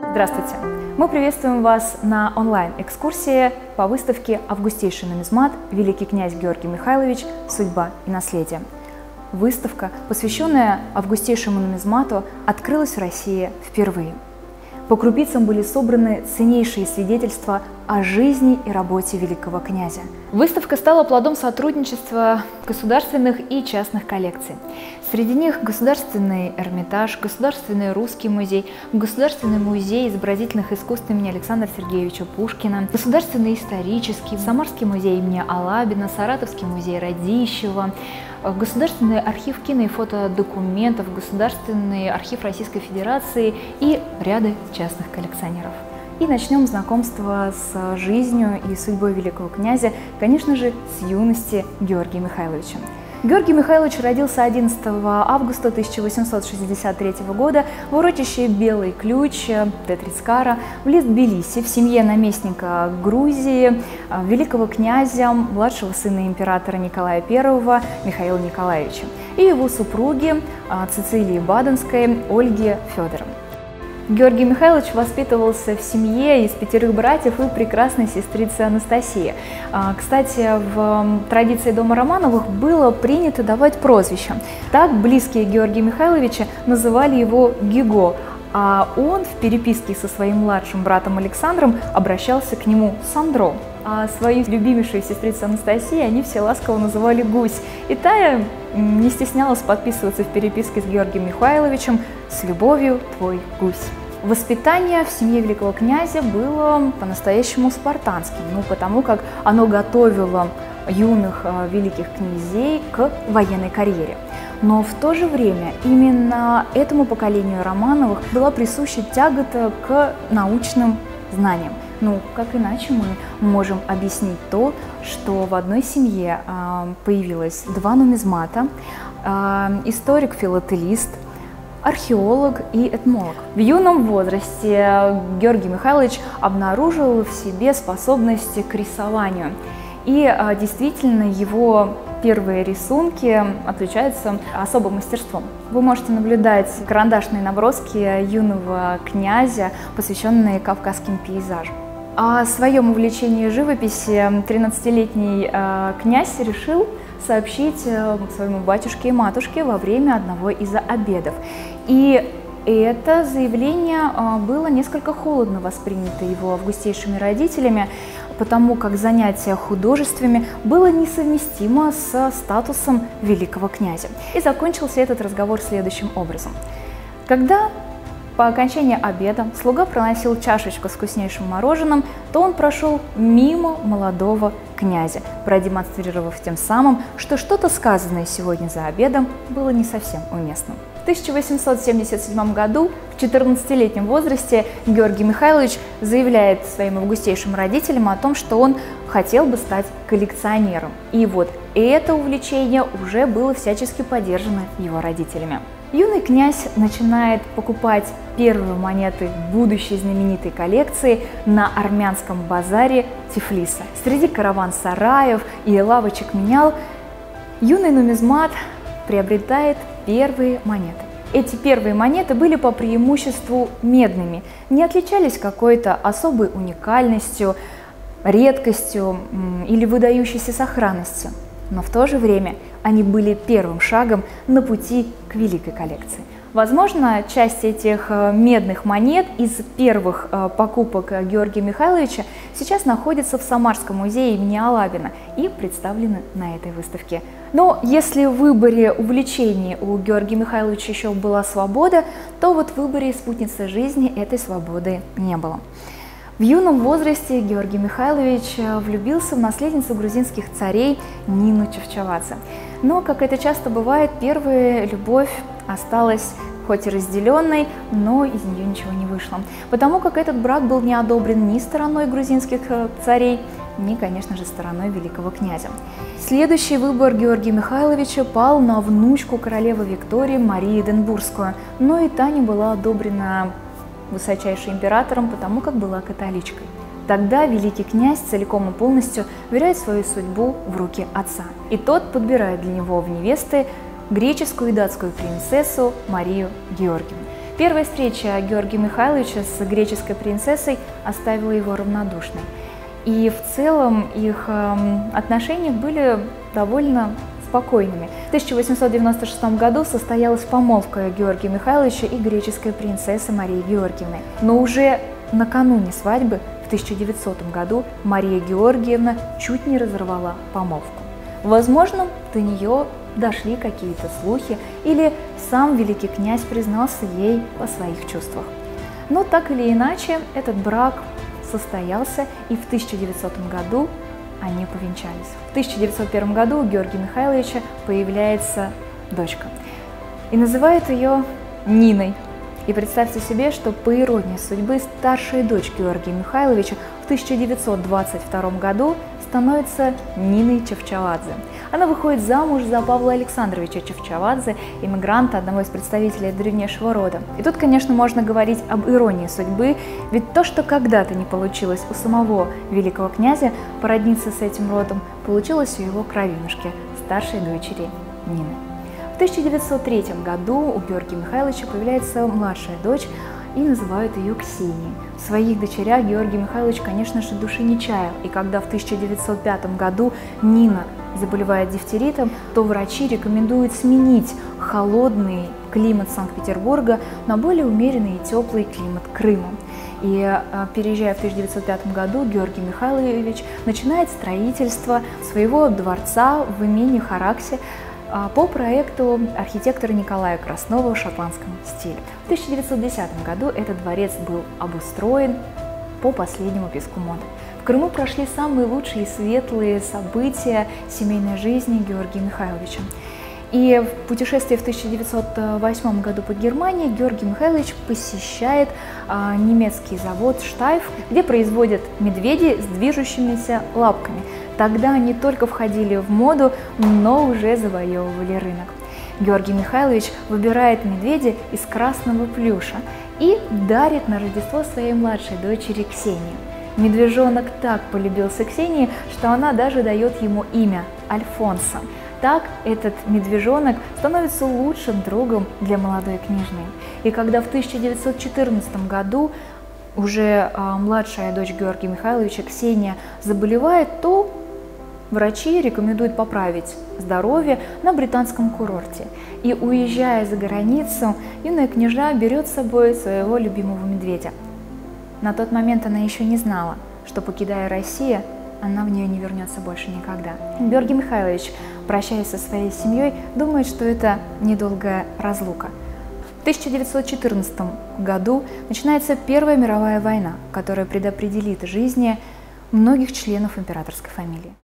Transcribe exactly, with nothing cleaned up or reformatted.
Здравствуйте! Мы приветствуем вас на онлайн-экскурсии по выставке «Августейший нумизмат. Великий князь Георгий Михайлович. Судьба и наследие». Выставка, посвященная августейшему нумизмату, открылась в России впервые. По крупицам были собраны ценнейшие свидетельства о жизни и работе великого князя. Выставка стала плодом сотрудничества государственных и частных коллекций. Среди них Государственный Эрмитаж, Государственный Русский музей, Государственный музей изобразительных искусств имени Александра Сергеевича Пушкина, Государственный исторический, Самарский музей имени Алабина, Саратовский музей Радищева, Государственный архив кино и фотодокументов, Государственный архив Российской Федерации и ряды частных коллекционеров. И начнем знакомство с жизнью и судьбой великого князя, конечно же, с юности Георгия Михайловича. Георгий Михайлович родился одиннадцатого августа тысяча восемьсот шестьдесят третьего года в урочище Белый Ключ Тетрицкара, близ Тбилиси, в семье наместника Грузии, великого князя, младшего сына императора Николая Первого Михаила Николаевича и его супруги Цицилии Баденской Ольги Федоровны. Георгий Михайлович воспитывался в семье из пятерых братьев и прекрасной сестрицы Анастасии. Кстати, в традиции дома Романовых было принято давать прозвища. Так близкие Георгия Михайловича называли его Гиго, а он в переписке со своим младшим братом Александром обращался к нему Сандро. А свою любимейшую сестрицу Анастасию они все ласково называли Гусь. И тая не стеснялась подписываться в переписке с Георгием Михайловичем «С любовью, твой Гусь». Воспитание в семье великого князя было по-настоящему спартанским, ну, потому как оно готовило юных э, великих князей к военной карьере. Но в то же время именно этому поколению Романовых была присуща тягота к научным знаниям. Ну, как иначе мы можем объяснить то, что в одной семье э, появилось два нумизмата, э, историк-филателист, археолог и этнолог. В юном возрасте Георгий Михайлович обнаружил в себе способности к рисованию. И а, действительно его первые рисунки отличаются особым мастерством. Вы можете наблюдать карандашные наброски юного князя, посвященные кавказским пейзажам. О своем увлечении живописи тринадцатилетний э, князь решил сообщить э, своему батюшке и матушке во время одного из обедов. И это заявление э, было несколько холодно воспринято его августейшими родителями, потому как занятие художествами было несовместимо со статусом великого князя. И закончился этот разговор следующим образом. Когда по окончании обеда слуга проносил чашечку с вкуснейшим мороженым, то он прошел мимо молодого князя, продемонстрировав тем самым, что что-то сказанное сегодня за обедом было не совсем уместным. В тысяча восемьсот семьдесят седьмом году, в четырнадцатилетнем возрасте, Георгий Михайлович заявляет своим августейшим родителям о том, что он хотел бы стать коллекционером. И вот это увлечение уже было всячески поддержано его родителями. Юный князь начинает покупать первые монеты будущей знаменитой коллекции на армянском базаре Тифлиса. Среди караван-сараев и лавочек менял юный нумизмат приобретает первые монеты. Эти первые монеты были по преимуществу медными, не отличались какой-то особой уникальностью, редкостью или выдающейся сохранностью. Но в то же время они были первым шагом на пути к великой коллекции. Возможно, часть этих медных монет из первых покупок Георгия Михайловича сейчас находится в Самарском музее имени Алабина и представлены на этой выставке. Но если в выборе увлечений у Георгия Михайловича еще была свобода, то вот в выборе спутницы жизни этой свободы не было. В юном возрасте Георгий Михайлович влюбился в наследницу грузинских царей Нину Чавчавадзе. Но, как это часто бывает, первая любовь осталась хоть и разделенной, но из нее ничего не вышло. Потому как этот брак был не одобрен ни стороной грузинских царей, ни, конечно же, стороной великого князя. Следующий выбор Георгия Михайловича пал на внучку королевы Виктории Марию Эдинбургскую, но и та не была одобрена высочайшим императором, потому как была католичкой. Тогда великий князь целиком и полностью веряет свою судьбу в руки отца. И тот подбирает для него в невесты греческую и датскую принцессу Марию Георгиевну. Первая встреча Георгия Михайловича с греческой принцессой оставила его равнодушной. И в целом их эм, отношения были довольно спокойными. В тысяча восемьсот девяносто шестом году состоялась помолвка Георгия Михайловича и греческой принцессы Марии Георгиевны. Но уже накануне свадьбы в тысяча девятисотом году Мария Георгиевна чуть не разорвала помолвку. Возможно, до нее дошли какие-то слухи, или сам великий князь признался ей о своих чувствах. Но так или иначе, этот брак состоялся, и в тысяча девятисотом году они повенчались. В тысяча девятьсот первом году у Георгия Михайловича появляется дочка, и называют ее Ниной. И представьте себе, что по иронии судьбы старшая дочь Георгия Михайловича в тысяча девятьсот двадцать втором году становится Ниной Чавчавадзе. Она выходит замуж за Павла Александровича Чавчавадзе, иммигранта, одного из представителей древнейшего рода. И тут, конечно, можно говорить об иронии судьбы, ведь то, что когда-то не получилось у самого великого князя породниться с этим родом, получилось у его кровинушки, старшей дочери Нины. В тысяча девятьсот третьем году у Георгия Михайловича появляется младшая дочь, и называют ее Ксенией. В своих дочерях Георгий Михайлович, конечно же, души не чаял, и когда в тысяча девятьсот пятом году Нина заболевает дифтеритом, то врачи рекомендуют сменить холодный климат Санкт-Петербурга на более умеренный и теплый климат Крыма. И переезжая в тысяча девятьсот пятом году, Георгий Михайлович начинает строительство своего дворца в имении Хараксе по проекту архитектора Николая Краснова в шотландском стиле. В тысяча девятьсот десятом году этот дворец был обустроен по последнему писку моды. В Крыму прошли самые лучшие и светлые события семейной жизни Георгия Михайловича. И в путешествии в тысяча девятьсот восьмом году по Германии Георгий Михайлович посещает а, немецкий завод «Штайф», где производят медведей с движущимися лапками. Тогда они только входили в моду, но уже завоевывали рынок. Георгий Михайлович выбирает медведя из красного плюша и дарит на Рождество своей младшей дочери Ксении. Медвежонок так полюбился Ксении, что она даже дает ему имя – Альфонсо. Так этот медвежонок становится лучшим другом для молодой княжны. И когда в тысяча девятьсот четырнадцатом году уже а, младшая дочь Георгия Михайловича Ксения заболевает, то врачи рекомендуют поправить здоровье на британском курорте. И уезжая за границу, юная княжна берет с собой своего любимого медведя. На тот момент она еще не знала, что, покидая Россию, она в нее не вернется больше никогда. Георгий Михайлович, прощаясь со своей семьей, думает, что это недолгая разлука. В тысяча девятьсот четырнадцатом году начинается Первая мировая война, которая предопределит жизни многих членов императорской фамилии.